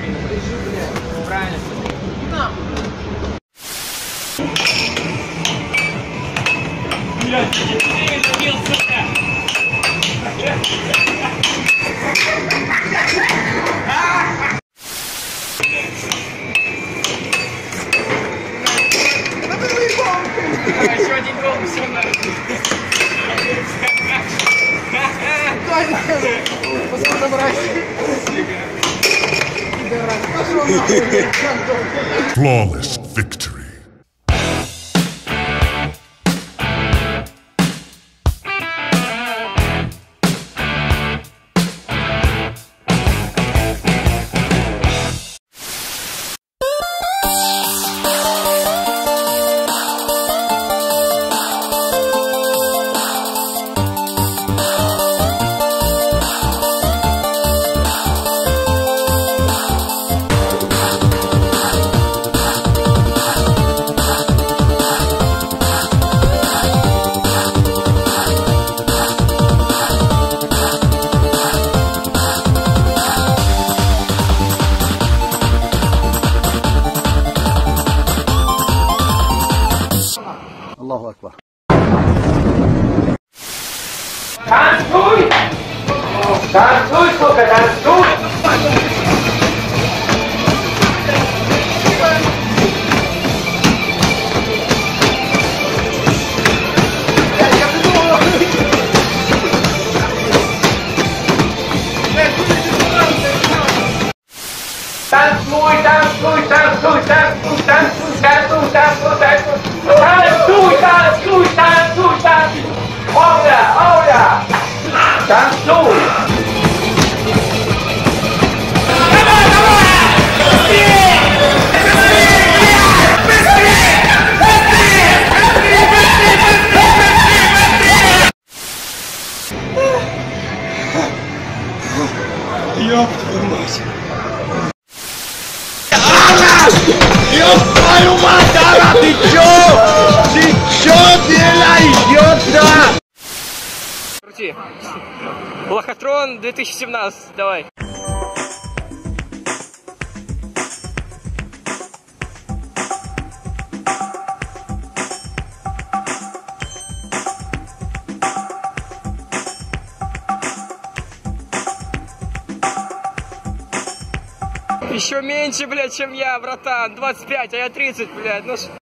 Правильно. Блядь, ты забил, сука! Еще один гол, все нахуй. Пошел забрать. Flawless victory. Allahu Akbar. Танцуй! Танцуй, сука, танцуй! Танцуй, танцуй, танцуй, танцуй, танцуй, танцуй, танцуй, танцуй, танцуй, танцуй, танцуй, танцуй, Оля, Оля, танцуй. Ёб твою мать. Ёб твою мать, Ара, ты чё? Ты чё делаешь, ёпта? Крути. Лохотрон 2017, давай. Еще меньше, блядь, чем я, братан. 25, а я 30, блядь. Ну